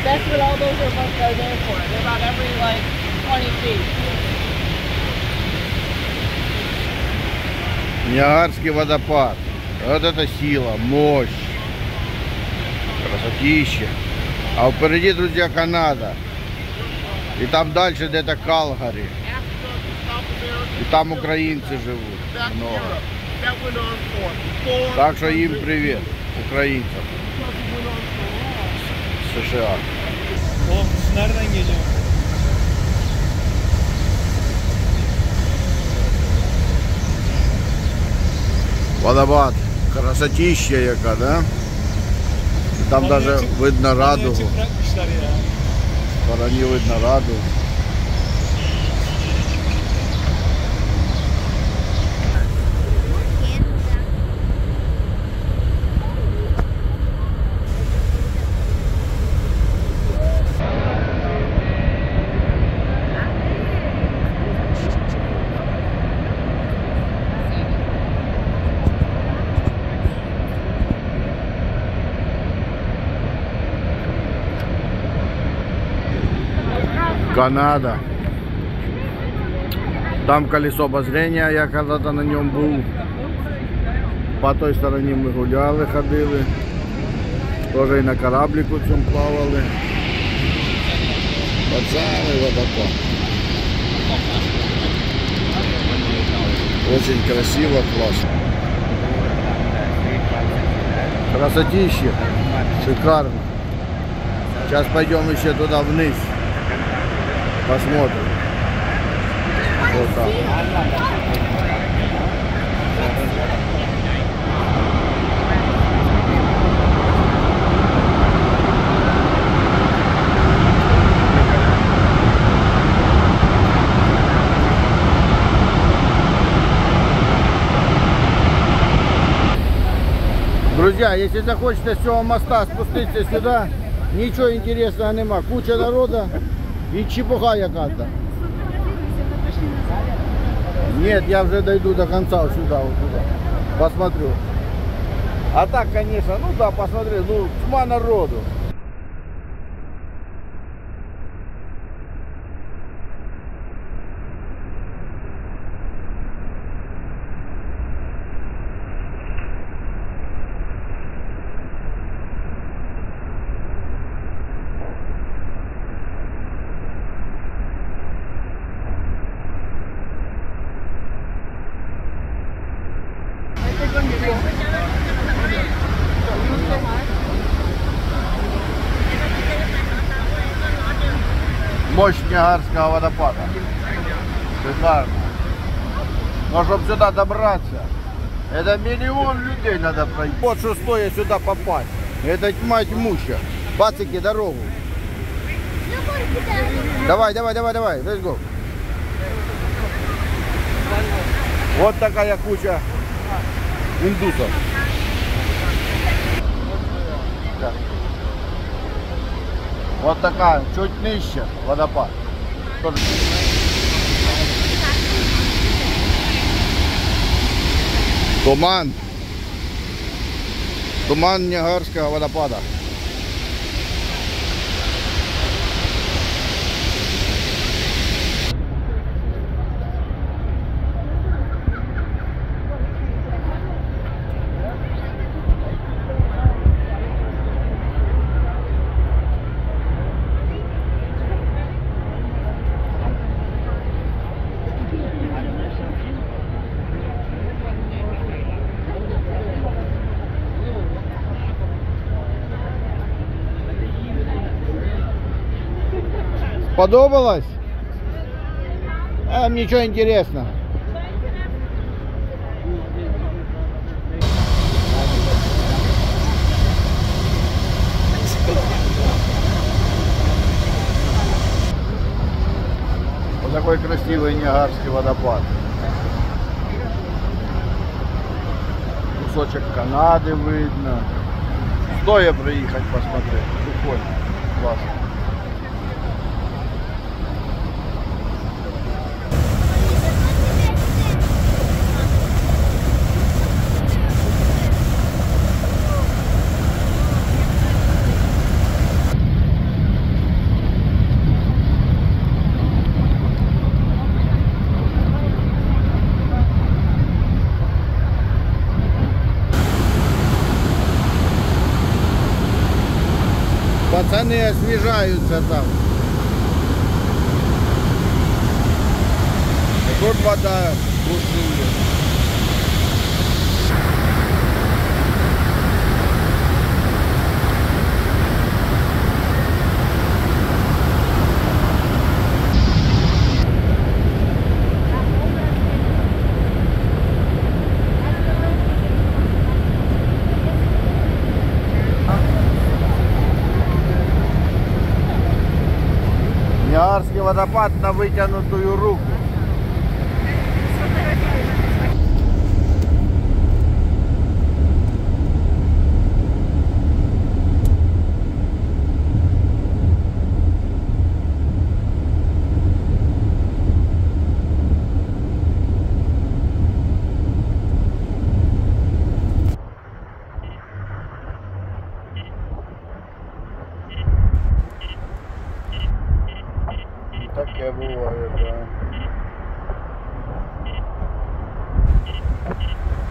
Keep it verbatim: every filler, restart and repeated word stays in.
That's what all those are, are there for. They're about every like twenty feet. Ниагарский водопад. Вот это сила, мощь, красотища. А впереди, друзья, Канада. И там дальше где-то Калгари. И там украинцы живут. Много. Так что им привет, украинцам. США. Oğlum siz nereden geliyorsunuz? Водопад. Красотища яка, да? И там даже видно радугу. В стороне видно радугу. Канада. Там колесо обозрения, я когда-то на нем был. По той стороне мы гуляли, ходили. Тоже и на кораблику цьому плавали. Пацаны, водопад. Очень красиво, классно. Красотища. Шикарно. Сейчас пойдем еще туда вниз. Посмотрим. Вот так. Друзья, если захочете с цього моста спуститься сюда, ничего интересного нема. Куча народа. И чепуха яка-то. Нет, я уже дойду до конца, вот сюда, вот туда. Посмотрю. А так, конечно, ну да, посмотри, ну, тьма народу. Мощь Ниагарского водопада. Шикарно. Но чтобы сюда добраться, это миллион людей надо пройти. Вот что стоит сюда попасть. Это тьма тьмуща. Пацики, дорогу. Давай, давай, давай, давай. Let's go. Вот такая куча индусов. Вот такая, чуть ниже водопад. Туман. Туман Ниагарского водопада. Подобалось? А, ничего интересного. Вот такой красивый Ниагарский водопад. Кусочек Канады видно. Стоя проехать посмотреть. Прикольно. Классно. Пацаны освежаются там. И тут вода бушует. Ниагарский водопад на вытянутую руку. Таке буває, так.